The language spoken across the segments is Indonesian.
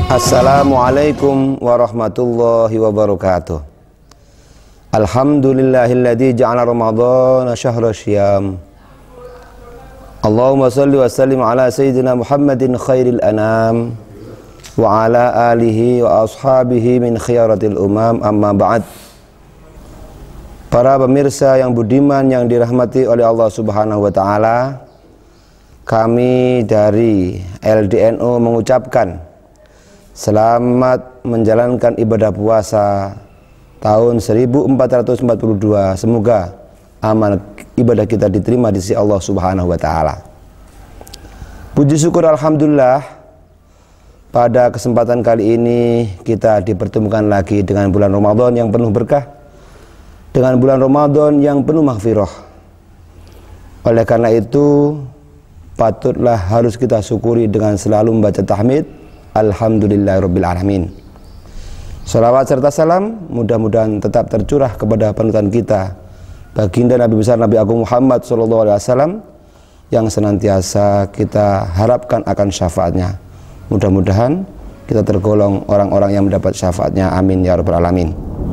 Assalamualaikum warahmatullahi wabarakatuh. Alhamdulillahilladzi ja'ala ramadhana syahra syiyam. Allahumma salli wa sallim ala sayyidina Muhammadin khairil anam wa ala alihi wa ashabihi min khiyaratil umam, amma ba'd. Para pemirsa yang budiman yang dirahmati oleh Allah Subhanahu wa taala, kami dari LDNU mengucapkan selamat menjalankan ibadah puasa tahun 1442. Semoga amal ibadah kita diterima di sisi Allah Subhanahu wa taala. Puji syukur alhamdulillah, pada kesempatan kali ini kita dipertemukan lagi dengan bulan Ramadan yang penuh berkah, dengan bulan Ramadan yang penuh maghfirah. Oleh karena itu, patutlah harus kita syukuri dengan selalu membaca tahmid Alhamdulillahirabbil alamin. Salawat serta salam mudah-mudahan tetap tercurah kepada panutan kita, baginda Nabi besar Nabi Agung Muhammad SAW, yang senantiasa kita harapkan akan syafaatnya. Mudah-mudahan kita tergolong orang-orang yang mendapat syafaatnya, amin ya rabbal alamin.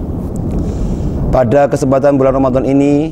Pada kesempatan bulan Ramadan ini,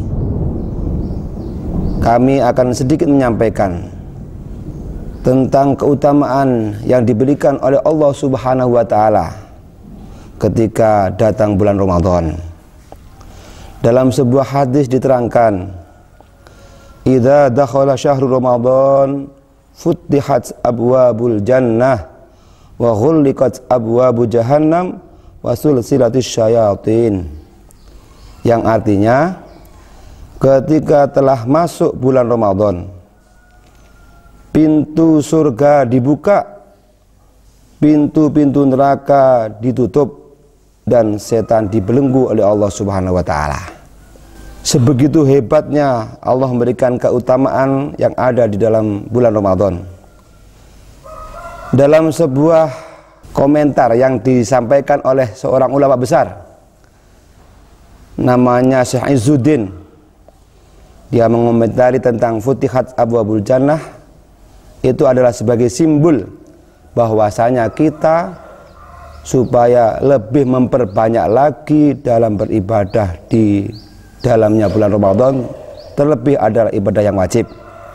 kami akan sedikit menyampaikan tentang keutamaan yang diberikan oleh Allah Subhanahu wa taala ketika datang bulan Ramadan. Dalam sebuah hadis diterangkan, "Idza dakhala syahrul Ramadan futtihat abwabul jannah wa ghulliqat abwabu jahannam wa sulsilatis syayatin." Yang artinya, ketika telah masuk bulan Ramadan, pintu surga dibuka, pintu-pintu neraka ditutup, dan setan dibelenggu oleh Allah Subhanahu wa taala. Sebegitu hebatnya Allah memberikan keutamaan yang ada di dalam bulan Ramadan. Dalam sebuah komentar yang disampaikan oleh seorang ulama besar, namanya Syekh Izzuddin, dia mengomentari tentang Futihat Abwabul Jannah. Itu adalah sebagai simbol bahwasanya kita supaya lebih memperbanyak lagi dalam beribadah di dalamnya bulan Ramadan, terlebih adalah ibadah yang wajib.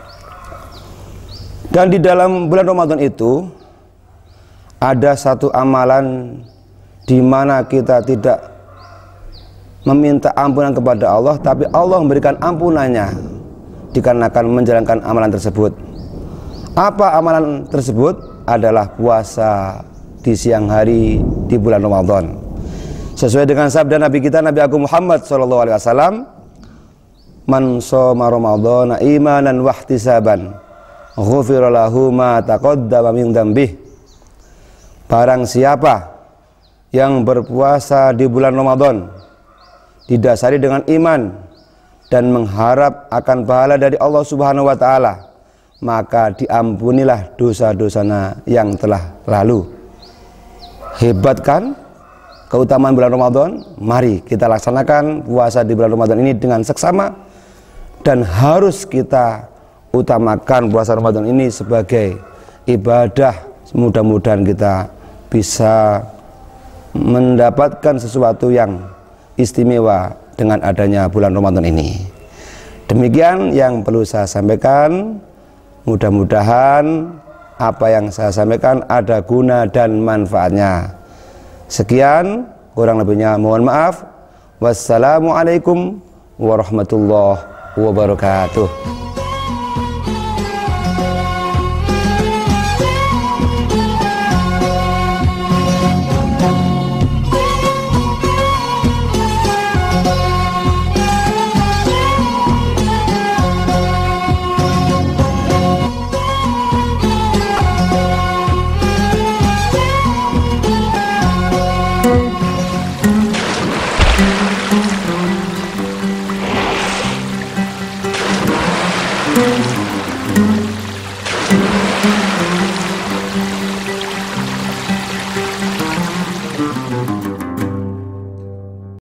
Dan di dalam bulan Ramadan itu ada satu amalan di mana kita tidak meminta ampunan kepada Allah, tapi Allah memberikan ampunannya dikarenakan menjalankan amalan tersebut. Apa amalan tersebut? Adalah puasa di siang hari di bulan Ramadan. Sesuai dengan sabda Nabi kita, Nabi Agung Muhammad SAW, "Man shoma Ramadhana imanan wahtisaban, ghufira lahu ma taqaddama min dzambih." Barang siapa yang berpuasa di bulan Ramadan didasari dengan iman dan mengharap akan pahala dari Allah Subhanahu wa taala, maka diampunilah dosa-dosanya yang telah lalu. Hebat kan keutamaan bulan Ramadan? Mari kita laksanakan puasa di bulan Ramadan ini dengan seksama, dan harus kita utamakan puasa Ramadan ini sebagai ibadah. Mudah-mudahan kita bisa mendapatkan sesuatu yang istimewa dengan adanya bulan Ramadan ini. Demikian yang perlu saya sampaikan. Mudah-mudahan apa yang saya sampaikan ada guna dan manfaatnya. Sekian, kurang lebihnya mohon maaf. Wassalamualaikum warahmatullahi wabarakatuh.